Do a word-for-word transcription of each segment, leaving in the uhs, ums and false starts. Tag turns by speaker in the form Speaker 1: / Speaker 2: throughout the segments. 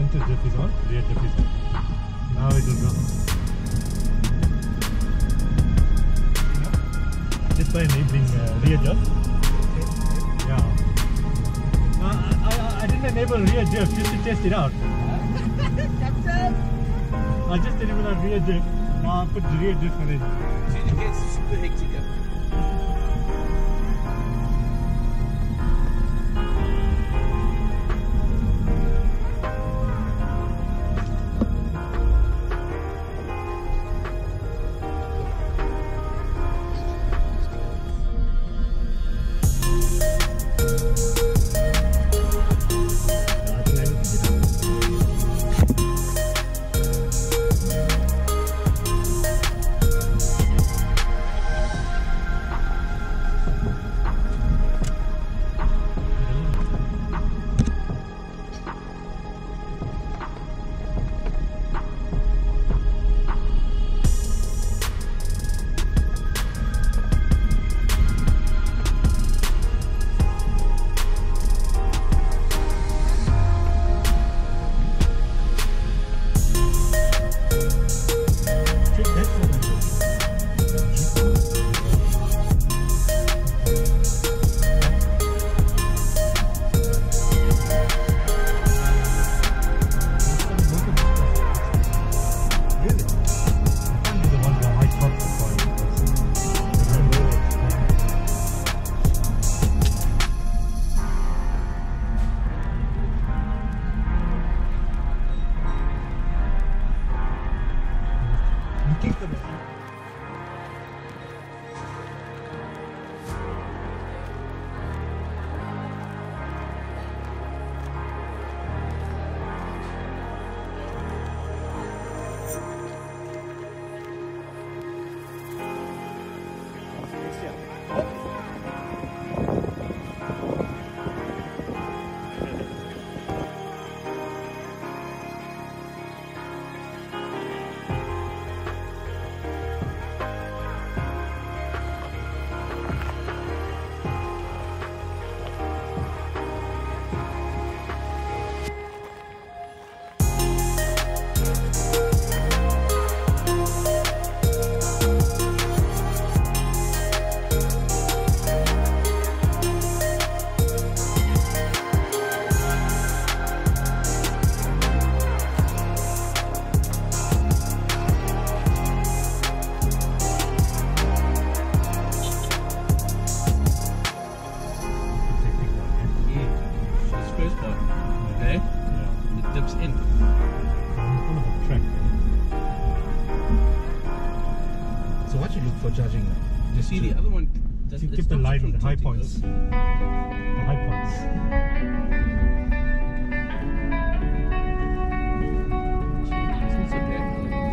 Speaker 1: Center diff is on, rear diff is on. Now it will go. Just by enabling uh, rear diff. Yeah. Uh, I, I, I didn't enable rear diff just to test it out.
Speaker 2: Captain!
Speaker 1: I just enabled that rear diff. Now I put the rear diff on it.
Speaker 2: Dude, it gets super hectic. For charging now. You see the other one does
Speaker 1: you keep the line, the high points. The high points.
Speaker 2: It's not so bad.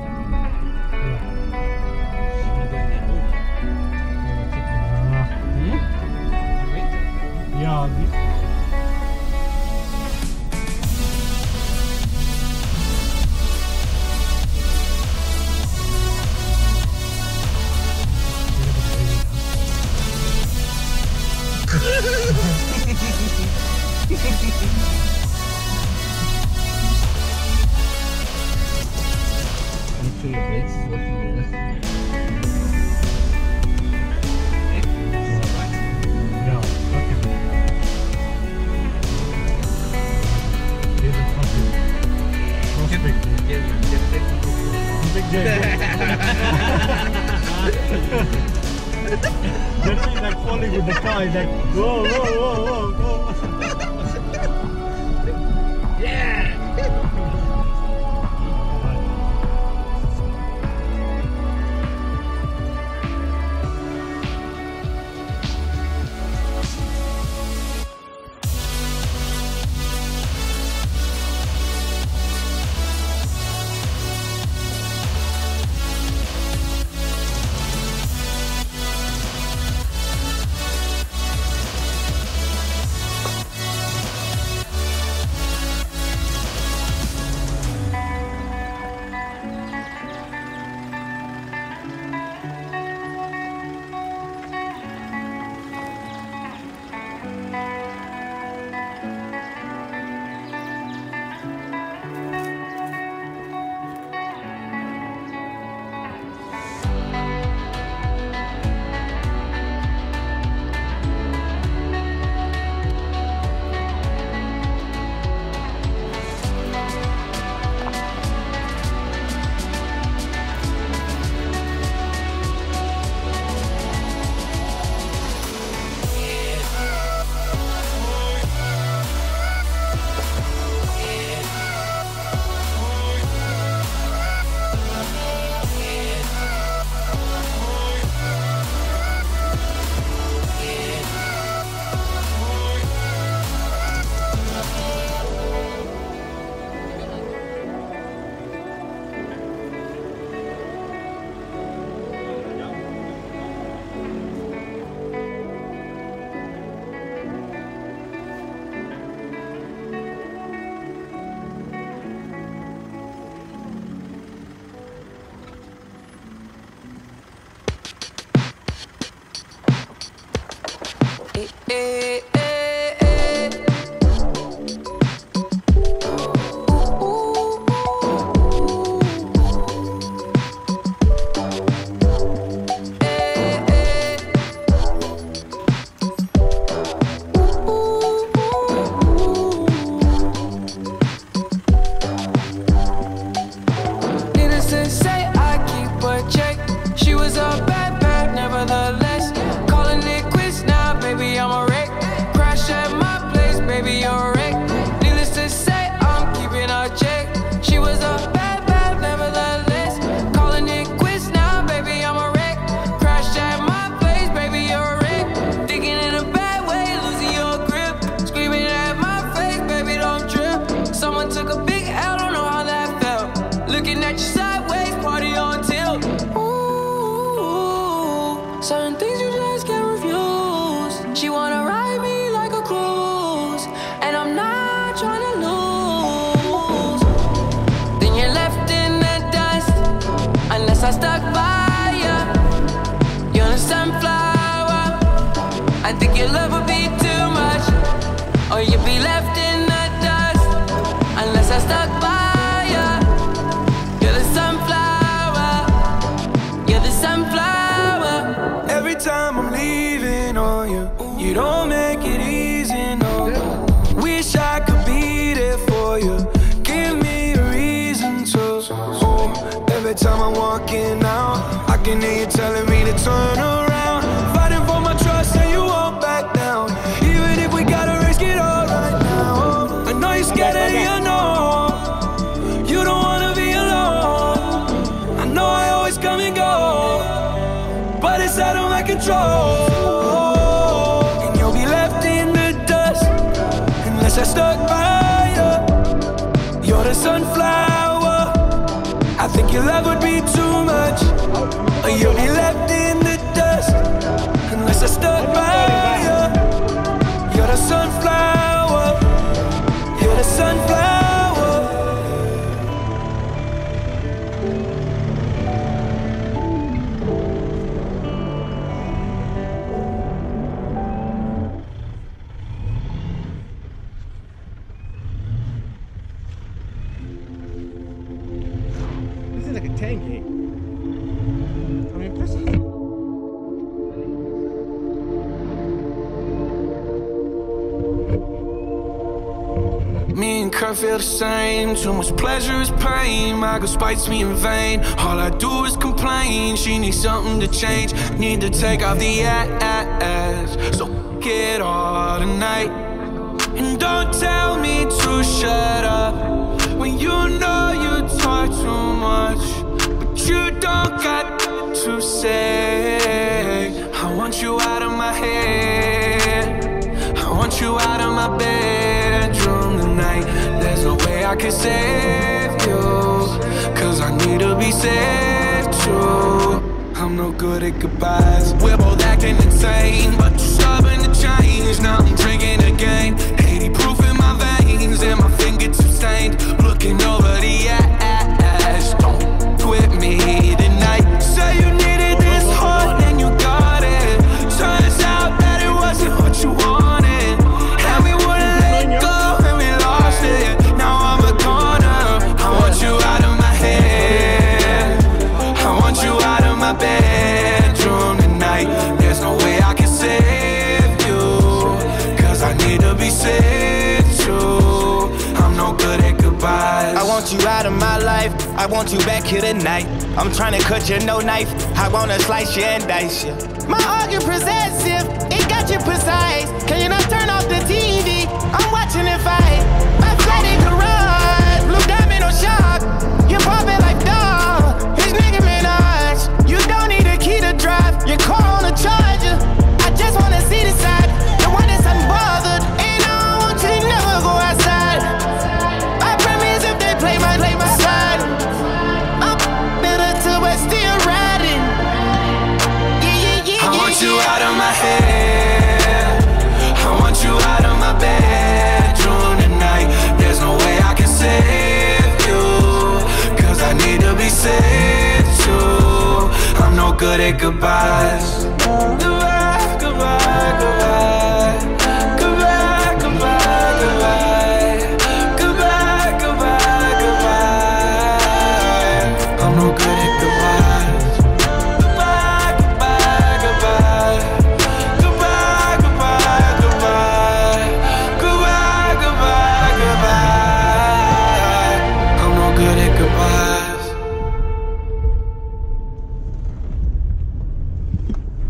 Speaker 1: Yeah. Yeah. This
Speaker 2: Make sure your brakes is working there.
Speaker 1: Yeah, okay. Here's a prospect. Prospect.
Speaker 2: Get, get technical.
Speaker 1: Big J. Generally, like falling with the car is like, whoa, whoa, whoa, whoa, whoa.
Speaker 2: Yeah!
Speaker 3: took a big L, don't know how that felt. Looking at you sideways, party on tilt. Ooh, certain things you just can't refuse. She wanna ride me like a cruise, and I'm not trying to lose. Then you're left in the dust, unless I stuck by ya. You're a sunflower, I think your love would be too much, or you'd be left in the dust, unless I stuck by ya. You're the sunflower, you're the sunflower.
Speaker 4: Every time I'm leaving on you, you don't make it easy, no. Wish I could be there for you, give me a reason to. Oh, every time I'm walking out, I can hear you telling me to turn around. Fighting for my trust and you won't back down. Even if we gotta risk it all right now. I know you're scared of the unknown, you don't wanna be alone. I know I always come and go, but it's out of my control. And you'll be left in the dust, unless I stuck by you. You're the sunflower, I think your love would be too much, or you'll be left in the dust, unless I stuck by you. You're the sunflower, you're the sunflower.
Speaker 2: This is like a tank gate. I mean, this is.
Speaker 4: Me and Kurt feel the same. Too much pleasure is pain. My girl spites me in vain. All I do is complain. She needs something to change. Need to take off the ass. So get all tonight. And don't tell me to shut up when you know you talk too much, but you don't got to say. I want you out of my head, I want you out of my bedroom tonight. There's no way I can save you, cause I need to be saved too. I'm no good at goodbyes. We're both acting insane, but you're stubborn to change. Now I'm drinking again, eighty proof in my veins, and my fingertips stained. Looking over the ass, don't quit me tonight. Say you needed this hard, and you got it. Turns out that it wasn't what you wanted, and we wouldn't let go, and we lost it. Now I'm a corner. I want you out of my head, I want you out of my bedroom tonight. There's no way I can save you, cause I need to be saved too. I'm no good at goodbyes.
Speaker 5: I want you out of my life, I want you back here tonight. I'm trying to cut you, no knife, I wanna slice you and dice you. My argument possessive, it got you precise. Can you not turn off the T V? I'm watching it fight. My flatty garage, blue diamond on shock. You're popping like dog, his nigga Minaj. You don't need a key to drive, your car on a charger. I just wanna see the side, the one that's unbothered. And I don't want you to never go outside. I promise if they play my, play my side, I'm bitter till we're still riding. Yeah, yeah, yeah,
Speaker 4: I want
Speaker 5: yeah,
Speaker 4: you
Speaker 5: yeah.
Speaker 4: out of my head, I want you out of my bedroom tonight. There's no way I can save you, cause I need to be saved too. I'm no good at goodbyes. Goodbye, goodbye, goodbye. Goodbye, goodbye, goodbye. Goodbye, goodbye, goodbye. I'm no good at goodbyes. Goodbye, goodbye, goodbye. Goodbye, goodbye, goodbye. Goodbye, goodbye, goodbye. I'm no good at goodbyes.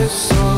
Speaker 4: this song.